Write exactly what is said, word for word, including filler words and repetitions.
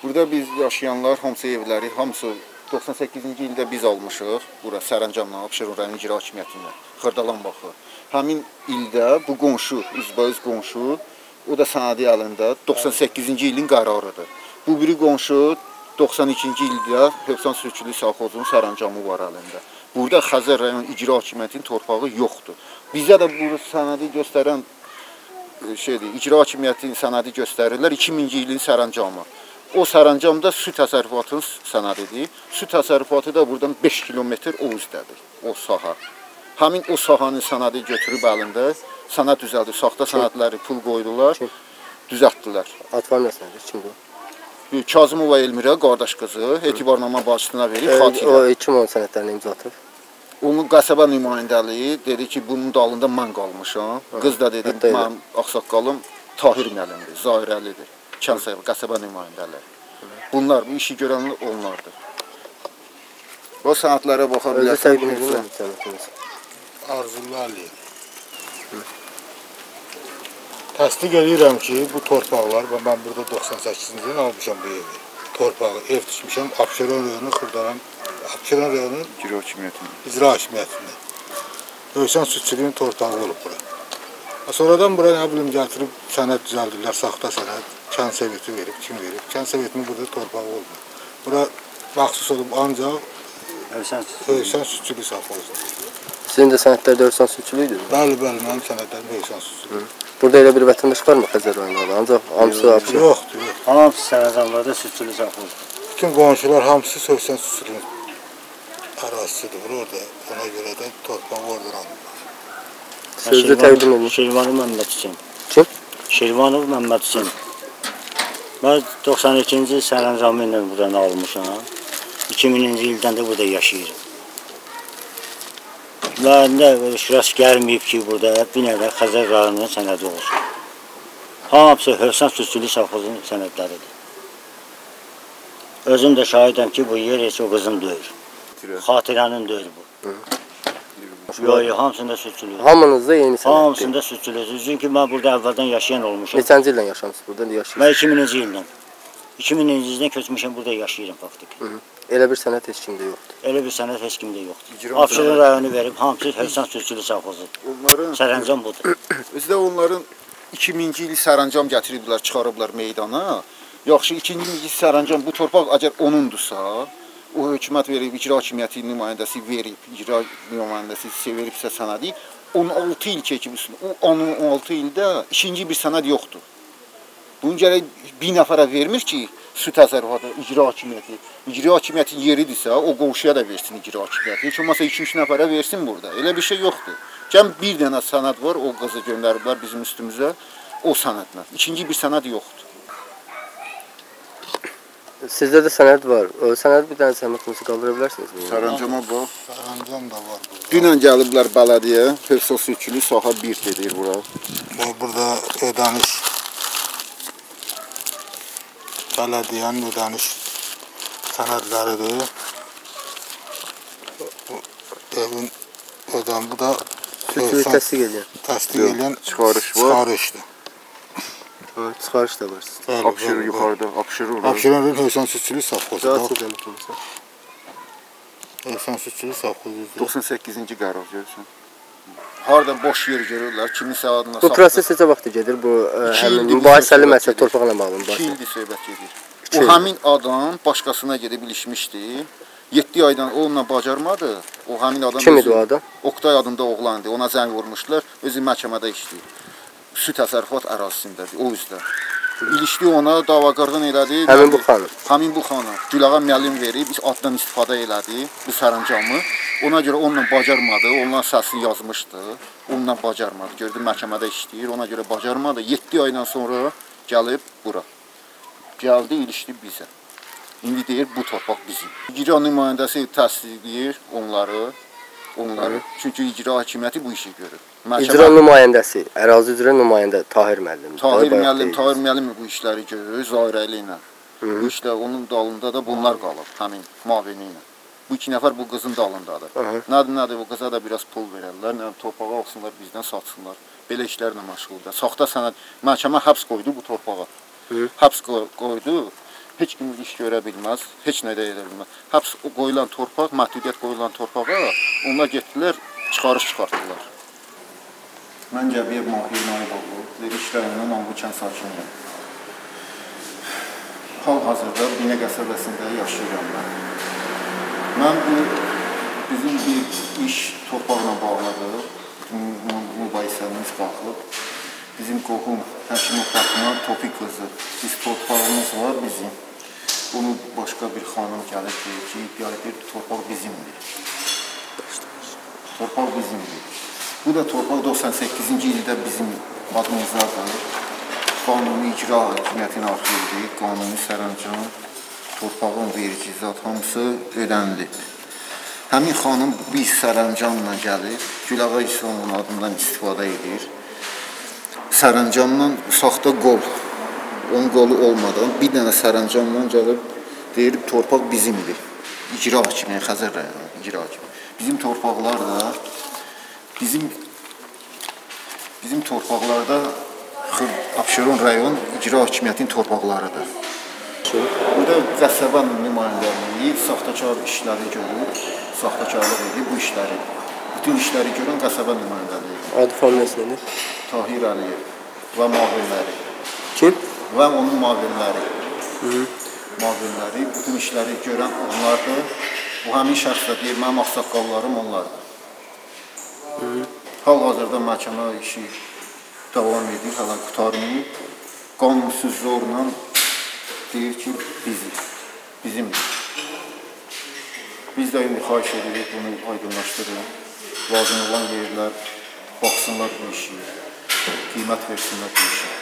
Burada biz yaşayanlar, hamısı evləri, hamısı doxsan səkkizinci ildə biz almışıq. Bura Sərəncamla, Abşeron rayon icra hakimiyyətinə, Xırdalan baxı. Həmin ildə bu qonşu, üzbəüz qonşu, o da sənədi əlində doxsan səkkizinci ilin qərarıdır. Bu biri qonşu doxsan ikinci ildə Hövsan Sürücülük Savxozunun sərəncamı var əlində. Burada Xəzər rayon icra hakimiyyətinin torpağı yoxdur. Bizə də bu sənədi göstərən şeydir, icra hakimiyyətinin sənədi göstərirlər iki minci ilin sərəncamı. O sərəncamda su təsərrüfatının sənədidir. Su təsərrüfatı da buradan beş kilometr o üzdədir, o saha. Həmin o sahanın sənədi götürüb əlində, sənəd düzəldir, saxta sənədləri pul qoydular, düzəltdilər. Atvar nəsədir, kimdir? Kazımova Elmirə, qardaş qızı, etibarnamə başçısına verib, xatirə. O kim onun sənədlərini imza atıb? Onun qəsəbə nümayəndəliyi dedi ki, bunun dalında mən qalmışam. Qız da dedi, mənim ağsaqqalım Tahir müəllimdir, Zahirəlidir. Kənsəyə, qəsəbə nümayəndələri. Bunlar, bu işi görənlər onlardır. O sənətlərə baxa bilərsən. Arzullah Aliyev. Təsdiq edirəm ki, bu torpaqlar, mən burada doxsan səkkizinci ildə almışam bu evi. Torpağı, ev düşmüşəm, Abşeron rayonu, Xırdalan, Abşeron rayonu icra hakimiyyətində. İcra hakimiyyətində. Hövsan Südçülüyün torpağı olub bura. Sonradan bura nə bilim gətirib sənəd düzəldirlər, saxta sənəd. Kənd Soveti verib, kim verib? Kənd Sovetinin burada torpağı olmur. Bura məxsus olub ancaq Hövsan Südçülük Savxozudur. Sizin də sənədlərdə Hövsan Südçülüydür? Bəli, bəli, mənim sənədlərim Hövsan Südçülük. Burada elə bir vətəndaş var mı Xəzər rayonunda? Ancaq hamısı Abşeron? Yoxdur, yox. Hamısı sərəncamlarda Südçülük Savxozudur. Bütün qonşular hamısı Hövsan Südçülüyün ərazisidir. Orada, ona görə də torpağı oradan alırlar. Sözü təqdim edin. Şirvanov Məmməd Hüseyin. Kim? Şirvanov Məmməd Hüseyin. Mən doxsan ikinci sərəncamı ilə buradan almışam. iki minci ildən də burada yaşayırım. Məndə şüras gəlməyib ki, burada bir nədə Xəzər rayonunun sənədi olsun. Hamısı Hövsan Südçülük Savxozunun sənədləridir. Özüm də şahidəm ki, bu yer heç o qızım deyil. Xatirənin deyil bu. Yox, hamısında Südçülük. Hamınızda yeni sənəddir. Hamısında Südçülük. Çünki mən burada əvvəldən yaşayan olmuşam. Neçənci ildən yaşamısınız? Burada yaşayırsınız? Mən iki minci ildən. iki minci ildən köçmüşəm, burada yaşayıram faktiki. Elə bir sənət heç kimdə yoxdur. Elə bir sənət heç kimdə yoxdur. Abşeron rayonu verib, hamısı Hövsan Südçülük Savxozudur. Sərəncam budur. Özü də onların iki minci il sərəncam gətiriblər, çıxarıblar meydana. Yaxşı, ikinci il sərəncam bu torpaq əgər onundursa, o hökumət verib, icra hakimiyyəti nümayəndəsi verib, icra nümayəndəsi veribsə sənədi, on altı il keçib üstündə. O on altı ildə ikinci bir sənəd yoxdur. Bunun gərək bir nəfərə vermir ki, su təsərrüfatı, icra hakimiyyəti. İcra hakimiyyətin yeridirsə, o qonşuya da versin icra hakimiyyəti. Heç olmasa iki üç nəfərə versin burada. Elə bir şey yoxdur. Cəm bir dənə sənəd var, o qızı göndəriblər bizim üstümüzə, o sənədlə. İkinci bir sənəd yoxdur. Sizdə də sənəd var. O sənəd bir dənə zəhmətinizi qaldıra bilərsiniz? Sərəncama bax. Sərəncam da var burada. Dünən gəliblər bələdiyyə, Hövsan Südçülük saha bir gedir bura. Burada ödəniş, bələdiyyənin ödəniş sənədləridir. Evin ödəm, bu da Südçülük təsdiq edən. Təsdiq edən çıxarış var. Çıxarışdır. Çıxarış da var. Abşeron yuxarıda, Abşeron. Abşeron Hövsan Südçülük Savxozudur. Hövsan Hövsan Südçülük Savxozudur. doxsan səkkizinci qərar görürsən. Harada boş yer görürlər, kiminsə adına Bu proses necə vaxt gedir? Bu həmin mübahisəli məsələ torpaqla bağlı iki mübahisə. ildir söhbət gedir. O həmin adam başqasına gedib ilişmişdi. yeddi aydan onunla bacarmadı. O həmin adam Kim idi o adam? Oktay adında oğlan idi. Ona zəng vurmuşlar. Özü məhkəmədə işləyir. Su təsərrüfat ərazisindədir, o üzdə. İlişdi ona, davaqardan elədi. Həmin bu xanım. Həmin bu xanım. Gülağa müəllim verib, addan istifadə elədi bu sərəncamı. Ona görə onunla bacarmadı, onunla səsini yazmışdı. Onunla bacarmadı. Gördü məhkəmədə işləyir, ona görə bacarmadı. yeddi aydan sonra gəlib bura. Gəldi, ilişdi bizə. İndi deyir, bu torpaq bizim. İcra nümayəndəsi təsdiqləyir onları, onları. Çünki icra hakimiyyəti bu işi görür. İcra nümayəndəsi, ərazi üzrə nümayəndə Tahir müəllim. Tahir müəllim, Tahir müəllim bu işləri görür, Zahirəli ilə. Bu işlə onun dalında da bunlar qalıb, həmin mavini ilə. Bu iki nəfər bu qızın dalındadır. Nədir, nədir, bu qıza da biraz pul verərlər, nə torpağı alsınlar, bizdən satsınlar. Belə işlərlə məşğuldur. Saxta sənəd, məhkəmə həbs qoydu bu torpağa. Həbs qoydu. heç kim iş görə bilməz, heç nə də edə bilməz. Həbs qoyulan torpaq, məhdudiyyət qoyulan torpağa onlar getdilər, çıxarış çıxartdılar. Mən Gəbiyev Mahir Naiboğlu, Zeliş rayonunun Anqu kənd sakiniyəm. Hal-hazırda Binə qəsəbəsində yaşayıram mən. Mən bu, bizim bir iş torpaqla bağlıdır, mübahisəmiz qalxıb. Bizim qohum Həşimov Fatma Topik qızı, biz torpağımız var bizim. Bunu başqa bir xanım gəlib deyir ki, deyir, torpaq bizimdir. Torpaq bizimdir. Bu da torpaq doxsan səkkizinci ildə bizim adımızdadır. Qanuni icra hakimiyyətinin arxividir, qanuni sərəncam, torpağın verici zat hamısı ödəndi. Həmin xanım bir sərəncamla gəlir, Gülağa İslamın adından istifadə edir. Sərəncamdan saxta qol, onun qolu olmadan bir dənə sərəncamla gəlib deyir, torpaq bizimdir. İcra hakimiyyəti, Xəzər rayonu icra hakimiyyəti. Bizim torpaqlar da Bizim bizim torpaqlarda Abşeron rayon icra hakimiyyətinin torpaqlarıdır. Burada qəsəbə nümayəndəliyi saxtakar işləri görür, saxtakarlıq edir bu işləri. Bütün işləri görən qəsəbə nümayəndəliyi. Adı familiyası nədir? Tahir Əliyev və müavinləri. Kim? Və onun müavinləri. Müavinləri, bütün işləri görən onlardır. Bu həmin şəxslə deyir, mənim ağsaqqallarım onlardır. Hal-hazırda məhkəmə işi davam edir, hələ qutarmayıb. Qanunsuz zorla deyir ki, bizik, bizimdir. Biz də indi xahiş edirik, bunu aydınlaşdırın. Lazım olan yerlər baxsınlar bu işi, qiymət versinlər bu işi.